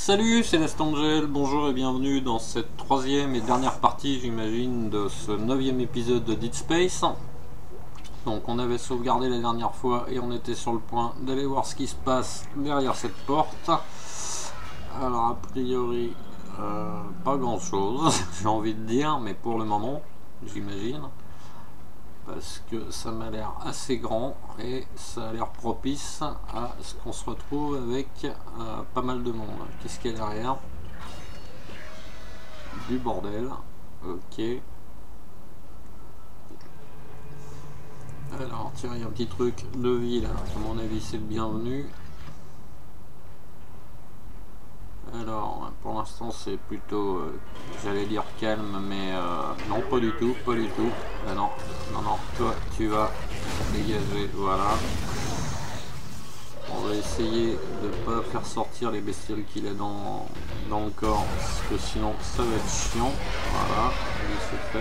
Salut, c'est Lestangel, bonjour et bienvenue dans cette troisième et dernière partie, j'imagine, de ce 9e épisode de Dead Space. Donc on avait sauvegardé la dernière fois et on était sur le point d'aller voir ce qui se passe derrière cette porte. Alors a priori, pas grand chose, j'ai envie de dire, mais pour le moment, j'imagine. Parce que ça m'a l'air assez grand et ça a l'air propice à ce qu'on se retrouve avec pas mal de monde. Qu'est-ce qu'il y a derrière? Du bordel. Ok. Alors tiens, il y a un petit truc de ville, à mon avis c'est le bienvenu. Alors pour l'instant c'est plutôt, j'allais dire calme, mais non, pas du tout, pas du tout. Ah non, non, non, toi tu vas dégager, voilà. On va essayer de ne pas faire sortir les bestioles qu'il a dans le corps, parce que sinon ça va être chiant. Voilà, c'est fait.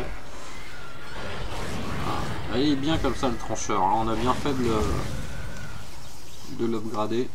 Ah, il est bien comme ça le trancheur, hein. On a bien fait de l'upgrader.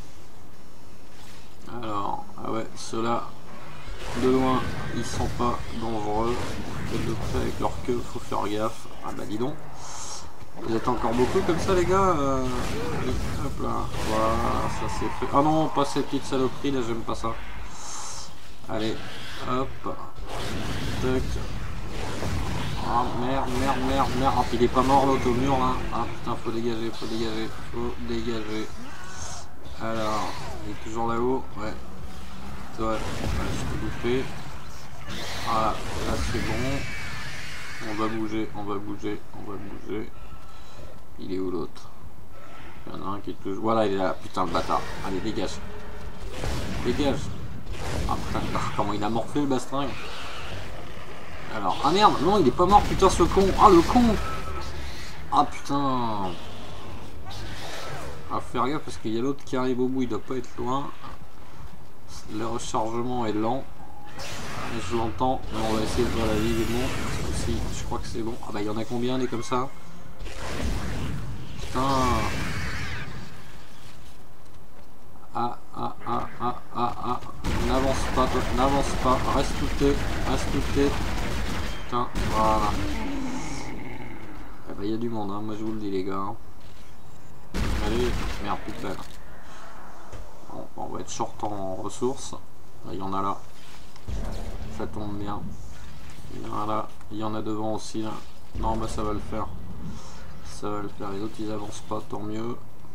Alors, ah ouais, ceux-là, de loin, ils sont pas dangereux. De près avec leur queue, faut faire gaffe. Ah bah dis donc. Vous êtes encore beaucoup comme ça les gars, hop là, voilà, ça c'est fait. Ah non, pas cette petite saloperie là, j'aime pas ça. Allez, hop, tac. Ah merde, merde, merde, merde. Ah, il est pas mort l'autre au mur là. Ah putain, faut dégager, faut dégager, faut dégager. Alors, il est toujours là-haut, ouais. Toi, je t'ai bouffé. Voilà, là c'est bon. On va bouger, on va bouger, on va bouger. Il est où l'autre? Il y en a un qui est toujours... Voilà, il est là. Putain, le bâtard. Allez, dégage. Dégage. Ah putain, comment il a morflé le bastringue. Alors, ah merde, non, il est pas mort, putain, ce con. Ah, le con. Ah putain. Ah, faire gaffe parce qu'il y a l'autre qui arrive au bout, il doit pas être loin. Le rechargement est lent. Je l'entends, mais on va essayer de voir la vie des bons. Aussi, je crois que c'est bon. Ah bah, il y en a combien des comme ça? Putain. Ah, ah, ah, ah, ah, ah. N'avance pas, toi. N'avance pas. Reste touté. Reste touté. Putain, voilà. Eh ben, il y a du monde, hein. Moi je vous le dis, les gars. Allez, merde, putain. Bon, on va être short en ressources. Il y en a là. Ça tombe bien. Il y en a là. Il y en a devant aussi, là. Non, bah ça va le faire. Ça va le faire. Les autres, ils avancent pas, tant mieux.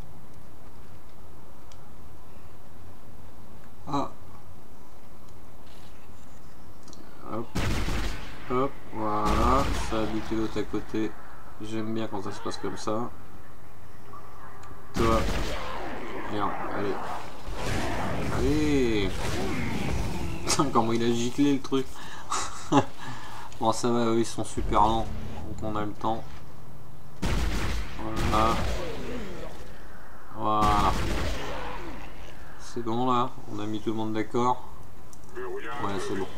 Ah. Hop. Hop. Voilà. Ça a buté l'autre à côté. J'aime bien quand ça se passe comme ça. Toi. Merde. Allez. Allez. Putain, comment il a giclé le truc. Bon, ça va, eux, ils sont super lents. Donc on a le temps. Voilà. Voilà. C'est bon là, on a mis tout le monde d'accord. Ouais, c'est bon.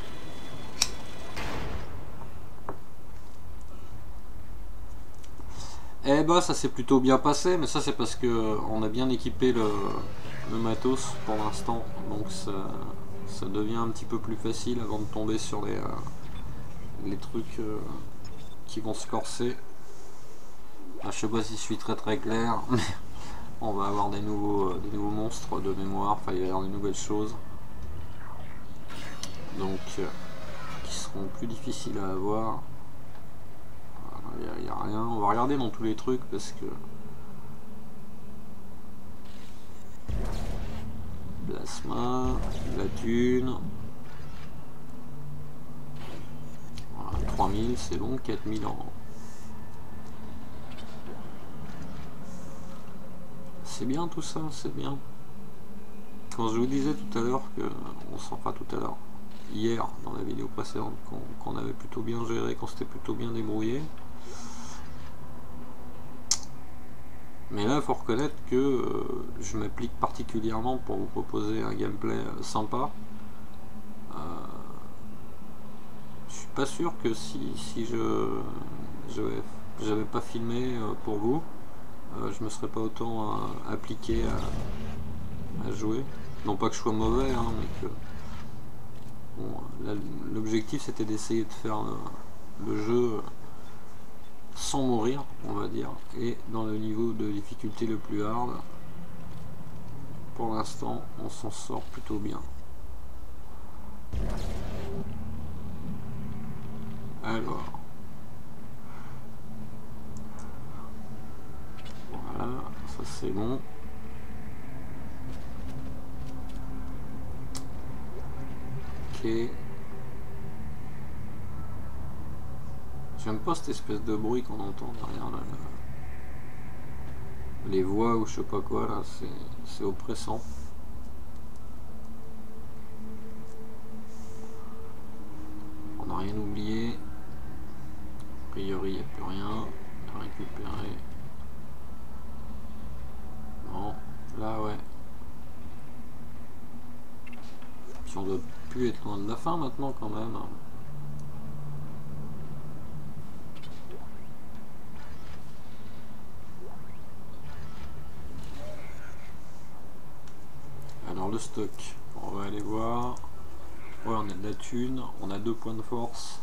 Eh bah ça s'est plutôt bien passé, mais ça c'est parce que on a bien équipé le matos pour l'instant, donc ça devient un petit peu plus facile avant de tomber sur les trucs qui vont se corser. Ah, je sais pas si je suis très clair, mais on va avoir des nouveaux monstres de mémoire, enfin il va y avoir des nouvelles choses. Donc qui seront plus difficiles à avoir. Il n'y a rien, on va regarder dans tous les trucs parce que... Plasma, la thune... Voilà, 3000 c'est bon, 4000 en... C'est bien tout ça, c'est bien. Quand je vous disais tout à l'heure que... On s'en fera tout à l'heure. Hier, dans la vidéo précédente, qu'on avait plutôt bien géré, qu'on s'était plutôt bien débrouillé. Mais là, il faut reconnaître que je m'applique particulièrement pour vous proposer un gameplay sympa. Je suis pas sûr que si j'avais pas filmé pour vous, je me serais pas autant appliqué à jouer. Non pas que je sois mauvais, hein, mais que Bon, l'objectif c'était d'essayer de faire le jeu sans mourir, on va dire, et dans le niveau de difficulté le plus hard. Pour l'instant, on s'en sort plutôt bien. Alors, voilà, ça c'est bon. Ok. J'aime pas cette espèce de bruit qu'on entend derrière là. Les voix ou je sais pas quoi là, c'est oppressant. On n'a rien oublié. A priori, il n'y a plus rien à récupérer. Non, là ouais. Puis on doit plus être loin de la fin maintenant quand même. Alors le stock, on va aller voir. Ouais, on a de la thune, on a 2 points de force.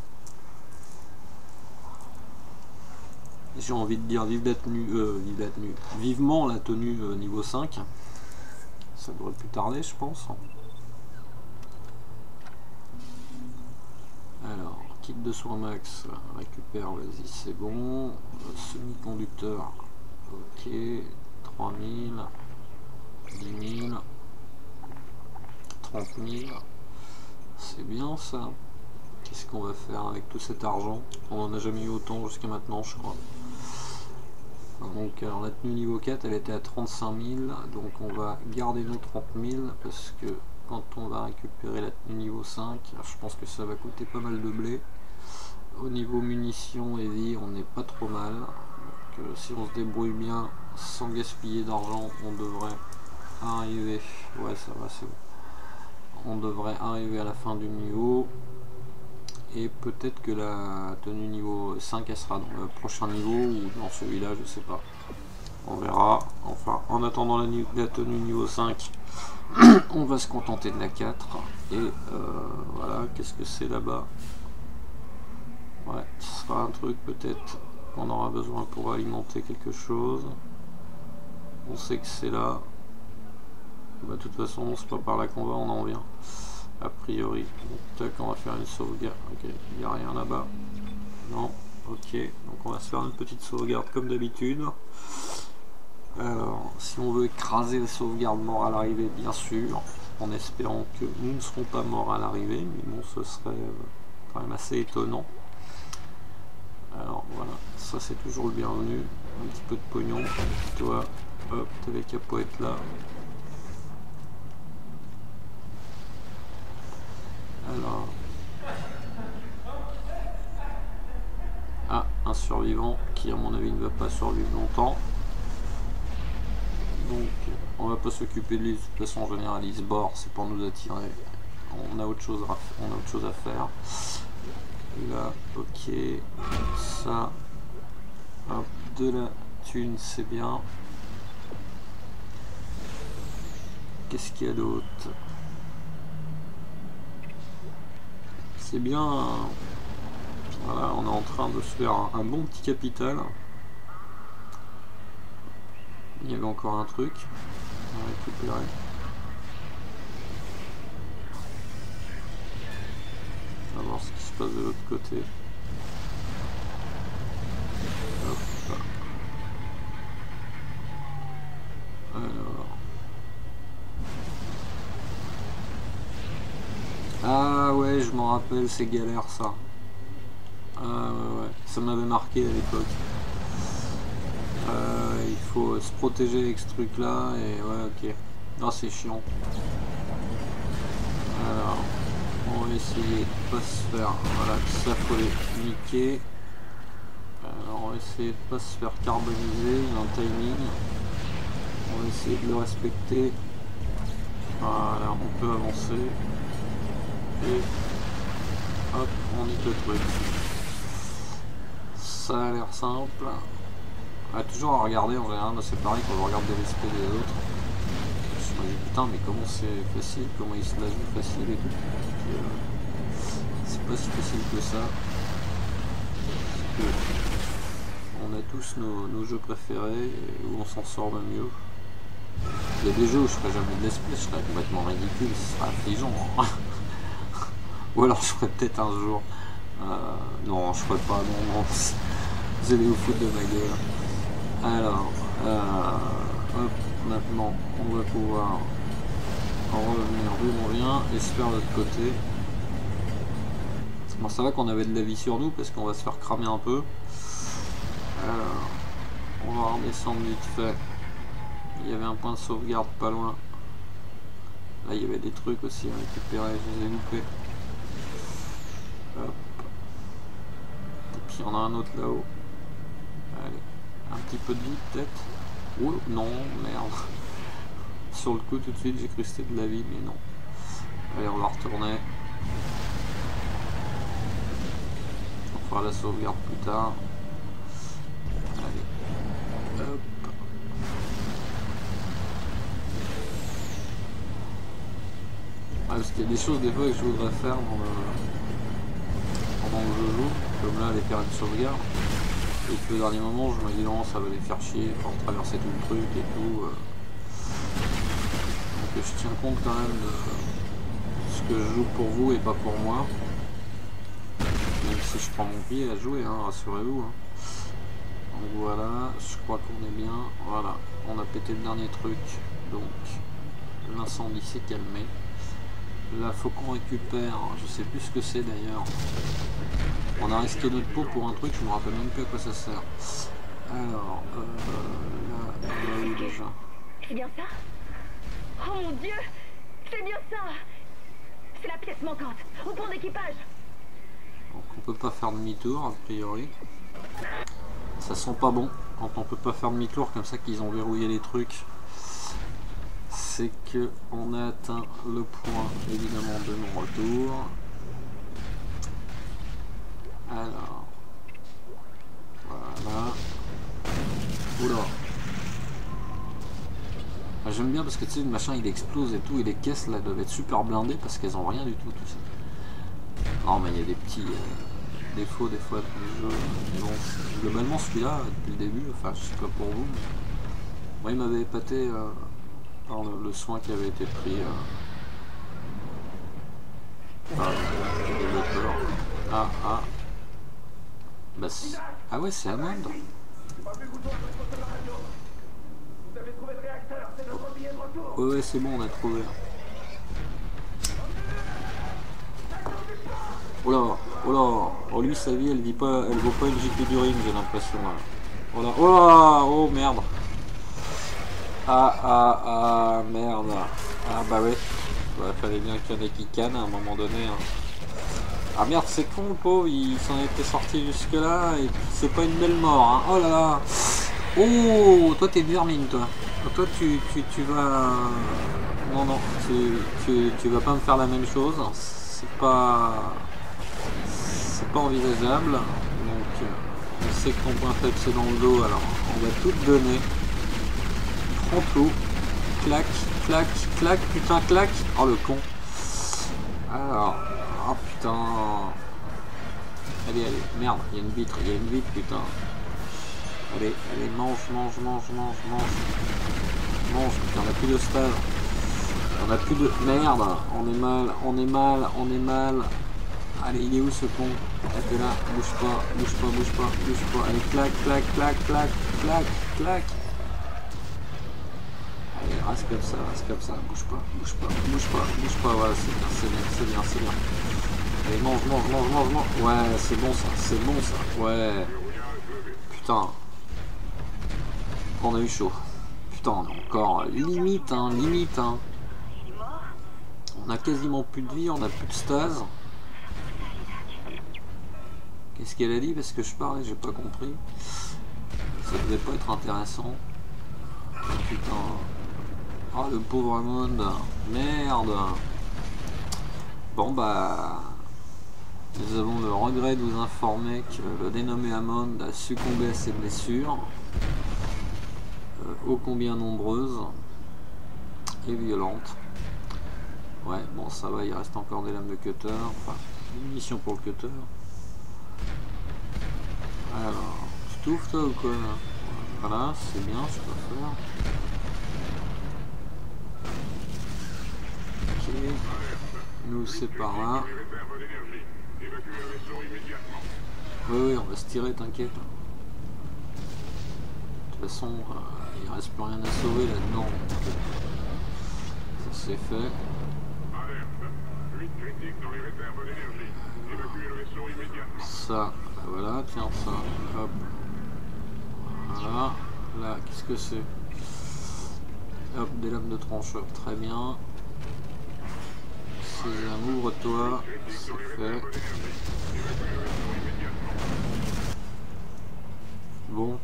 J'ai envie de dire vivement la tenue niveau 5. Ça devrait plus tarder, je pense. Alors, kit de soins max, récupère, vas-y, c'est bon. Semi-conducteur, ok. 3000, 10 000, 30 000. C'est bien ça. Qu'est-ce qu'on va faire avec tout cet argent? On n'en a jamais eu autant jusqu'à maintenant, je crois. Donc alors la tenue niveau 4 elle était à 35 000, donc on va garder nos 30 000 parce que quand on va récupérer la tenue niveau 5, je pense que ça va coûter pas mal de blé. Au niveau munitions et vie on n'est pas trop mal, donc si on se débrouille bien sans gaspiller d'argent on devrait arriver, ouais ça va c'est bon, on devrait arriver à la fin du niveau. Et peut-être que la tenue niveau 5 elle sera dans le prochain niveau ou dans celui-là, je sais pas. On verra. Enfin, en attendant la tenue niveau 5, on va se contenter de la 4. Et voilà, qu'est-ce que c'est là-bas? Ouais, ce sera un truc peut-être qu'on aura besoin pour alimenter quelque chose. On sait que c'est là. Bah, de toute façon, c'est pas par là qu'on va, on en vient. A priori, tac, on va faire une sauvegarde. Ok, il n'y a rien là-bas. Non, ok, donc on va se faire une petite sauvegarde comme d'habitude. Alors, si on veut écraser la sauvegarde mort à l'arrivée, bien sûr, en espérant que nous ne serons pas morts à l'arrivée, mais bon, ce serait quand même assez étonnant. Alors voilà, ça c'est toujours le bienvenu. Un petit peu de pognon. Toi, hop, t'avais qu'à pas être là. Alors, ah, un survivant qui à mon avis ne va pas survivre longtemps. Donc on va pas s'occuper de lui, de toute façon en général il se barre, c'est pour nous attirer. On a autre chose à faire. Là, ok, ça, hop, de la thune c'est bien. Qu'est-ce qu'il y a d'autre? C'est bien, voilà, on est en train de se faire un bon petit capital. Il y avait encore un truc à récupérer. On va voir ce qui se passe de l'autre côté. Hop. Alors. Ah ouais, je m'en rappelle, c'est galère ça. Ah ouais, ça m'avait marqué à l'époque. Il faut se protéger avec ce truc là et ouais ok. Ah c'est chiant. Alors on va essayer de pas se faire. Voilà, ça faut les niquer. Alors on va essayer de pas se faire carboniser, il y a un timing. On va essayer de le respecter. Voilà, on peut avancer. Et hop, on nique le truc. Ça a l'air simple. Toujours à regarder en général, c'est pareil quand on regarde des restes des autres. Je me dis putain mais comment c'est facile, comment il se la joue facile et tout. C'est pas si facile que ça. Parce que on a tous nos jeux préférés où on s'en sort le mieux. Il y a des jeux où je ferais jamais de l'esprit, je serais complètement ridicule, ce serait affligeant. Ou alors je ferais peut-être un jour. Non, je ferais pas, non, vous allez vous foutre de ma gueule. Alors, hop, maintenant on va pouvoir en revenir d'où on vient et se faire de l'autre côté. Bon, ça va qu'on avait de la vie sur nous parce qu'on va se faire cramer un peu. Alors, on va redescendre vite fait. Il y avait un point de sauvegarde pas loin. Là, il y avait des trucs aussi à récupérer, je les ai loupés. Hop. Et puis, il y en a un autre là-haut. Allez, un petit peu de vie peut-être. Oh non, merde. Sur le coup, tout de suite, j'ai cru que c'était de la vie, mais non. Allez, on va retourner. On fera la sauvegarde plus tard. Allez. Hop. Parce qu'il y a des choses des fois que je voudrais faire pendant que je joue, comme là aller faire une sauvegarde, et que au dernier moment je me dis non, ça va les faire chier, pour traverser tout le truc et tout. Donc je tiens compte quand même de ce que je joue pour vous et pas pour moi, même si je prends mon pied à jouer, hein, rassurez-vous. Hein. Donc voilà, je crois qu'on est bien, voilà, on a pété le dernier truc, donc l'incendie s'est calmé. Là, faut qu'on récupère, je sais plus ce que c'est d'ailleurs. On a risqué notre peau pour un truc, je me rappelle même plus à quoi ça sert. Alors, là, on a eu déjà. C'est bien ça? Oh mon Dieu! C'est bien ça! C'est la pièce manquante, au pont d'équipage! Donc on peut pas faire demi-tour, a priori. Ça sent pas bon quand on peut pas faire demi-tour, comme ça qu'ils ont verrouillé les trucs. C'est que on a atteint le point évidemment de non-retour. Alors, voilà. Oula. J'aime bien parce que tu sais, le machin il explose et tout, et les caisses là doivent être super blindées parce qu'elles ont rien du tout, tout ça. Non, mais il y a des petits défauts des fois dans le jeu. Mais bon, globalement celui-là, depuis le début, enfin je sais pas pour vous, mais moi il m'avait épaté. Par le soin qui avait été pris par le développeur. Bah, ah ouais, c'est Hammond. Ouais, c'est bon, on a trouvé. Oh là, oh lui sa vie elle dit pas, elle vaut pas une JP du ring, j'ai l'impression. Oh là, oh merde. Merde. Ah bah ouais. Ouais, fallait bien qu'il y en ait qui cannent à un moment donné. Hein. Ah merde, c'est con le pauvre, il s'en était sorti jusque là et c'est pas une belle mort. Hein. Oh là là. Oh, toi t'es vermine toi. Toi tu vas... Non, tu vas pas me faire la même chose. C'est pas envisageable. Donc on sait que ton point faible c'est dans le dos, alors on va tout te donner. Prends tout, clac, clac, clac, putain, clac. Oh le con. Alors, oh putain. Allez, merde, il y a une vitre, putain. Allez, mange, putain, on a plus de stage. On a plus de... Merde, on est mal. Allez, il est où ce con? T'es là, bouge pas. Allez, clac. Allez, reste comme ça, bouge pas, voilà, c'est bien. Allez, mange. Ouais, c'est bon ça, ouais. Putain. On a eu chaud. Putain, on est encore limite. On a quasiment plus de vie, on a plus de stase. Qu'est-ce qu'elle a dit? Parce que je parlais, j'ai pas compris. Ça devait pas être intéressant. Putain. Oh le pauvre Hammond. Merde. Bon bah... Nous avons le regret de vous informer que le dénommé Hammond a succombé à ses blessures. Ô combien nombreuses. Et violentes. Ouais, bon ça va, il reste encore des lames de cutter. Enfin, Une mission pour le cutter. Alors, tu t'ouvres toi ou quoi là? Voilà, c'est bien, je peux faire. Ok. Nous c'est par là. Oui, on va se tirer, t'inquiète. De toute façon, il reste plus rien à sauver là-dedans. Ça c'est fait. Ça, bah voilà, tiens ça, hop. Voilà, là, qu'est-ce que c'est? Hop, des lames de trancheur, très bien. Sésame, ouvre-toi, c'est fait. Bon.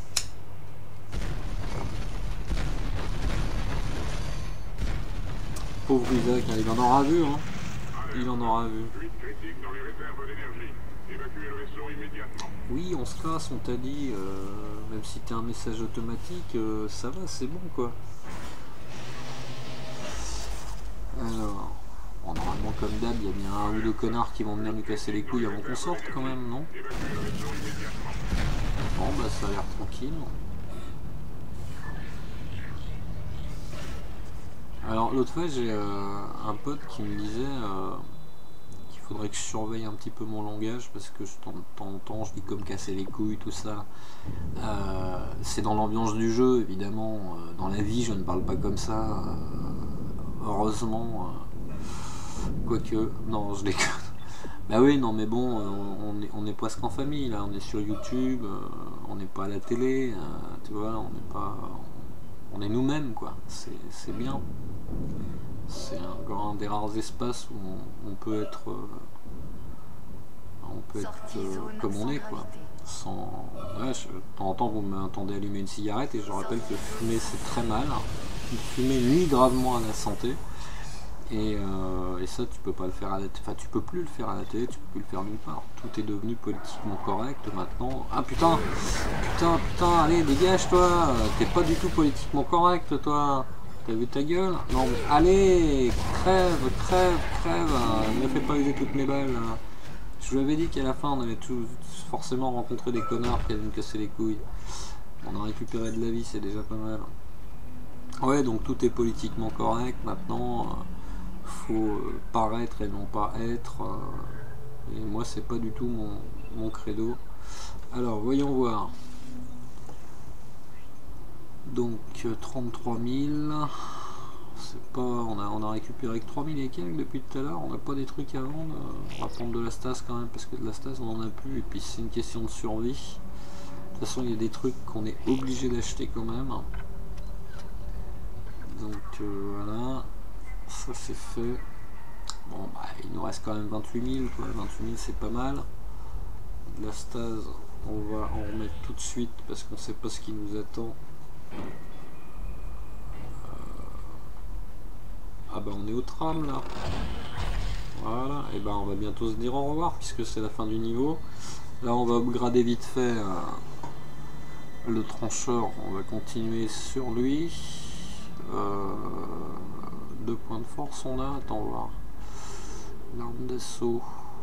Pauvre Isaac, il en aura vu, hein. Il en aura vu. Oui, on se casse, on t'a dit, même si t'es un message automatique, ça va, c'est bon quoi. Alors, bon, normalement comme d'hab, il y a bien un ou deux connards qui vont venir nous casser les couilles avant qu'on sorte quand même, non? Bon, bah ça a l'air tranquille. Alors l'autre fois, j'ai un pote qui me disait qu'il faudrait que je surveille un petit peu mon langage parce que de temps en temps, je dis comme casser les couilles, tout ça. C'est dans l'ambiance du jeu, évidemment. Dans la vie, je ne parle pas comme ça. Heureusement. Quoique, non, je déconne. Bah oui, non, mais bon, on est presque en famille, là. On est sur YouTube, on n'est pas à la télé, tu vois, on n'est pas... On est nous-mêmes, quoi. C'est bien. C'est un des rares espaces où on peut être... comme on est, quoi. Sans... Ouais, de temps en temps, vous m'entendez allumer une cigarette et je rappelle que fumer, c'est très mal. Fumer nuit gravement à la santé. Et ça, tu peux pas le faire à la télé. Enfin, tu peux plus le faire à la télé, tu peux plus le faire nulle part. Tout est devenu politiquement correct maintenant. Ah putain, allez, dégage toi. T'es pas du tout politiquement correct, toi. T'as vu ta gueule? Non, mais allez, crève. Ne me fais pas user toutes mes balles. Je vous avais dit qu'à la fin, on allait tous forcément rencontrer des connards qui allaient nous casser les couilles. On a récupéré de la vie, c'est déjà pas mal. Ouais, donc tout est politiquement correct maintenant. Faut paraître et non pas être. Et moi, c'est pas du tout mon credo. Alors, voyons voir. Donc, 33 000. C'est pas, on a récupéré que 3000 et quelques depuis tout à l'heure. On n'a pas des trucs à vendre. On va prendre de la stase quand même, parce que de la stase, on en a plus. Et puis, c'est une question de survie. De toute façon, il y a des trucs qu'on est obligé d'acheter quand même. Donc, voilà. Ça c'est fait. Bon bah il nous reste quand même 28 000 quoi. 28 000 c'est pas mal. De la stase on va en remettre tout de suite parce qu'on sait pas ce qui nous attend. Ah bah on est au tram là. Voilà, et bah on va bientôt se dire au revoir puisque c'est la fin du niveau. Là on va upgrader vite fait le trancheur, on va continuer sur lui. 2 points de force on a, attends voir. L'arme d'assaut,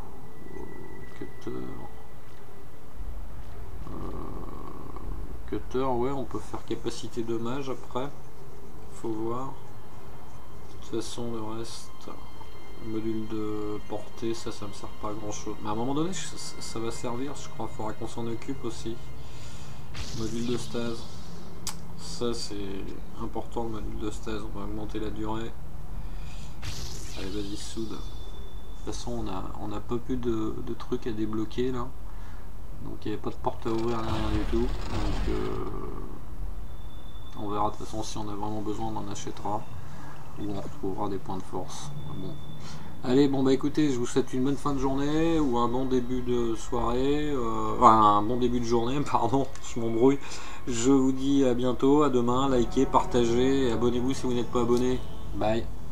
cutter, ouais on peut faire capacité dommage après, faut voir. De toute façon le reste, module de portée, ça me sert pas à grand chose. Mais à un moment donné ça va servir, je crois, il faudra qu'on s'en occupe aussi. Module de stase. Ça c'est important, le module de stase, on va augmenter la durée. Allez vas-y soude. De toute façon on a pas plus de trucs à débloquer là. Donc il n'y avait pas de porte à ouvrir, rien du tout. Donc on verra de toute façon si on a vraiment besoin, on en achètera. Ou on retrouvera des points de force. Bon. Allez, bon bah écoutez, je vous souhaite une bonne fin de journée ou un bon début de soirée, un bon début de journée, pardon, je m'embrouille. Je vous dis à bientôt, à demain, likez, partagez, abonnez-vous si vous n'êtes pas abonné. Bye.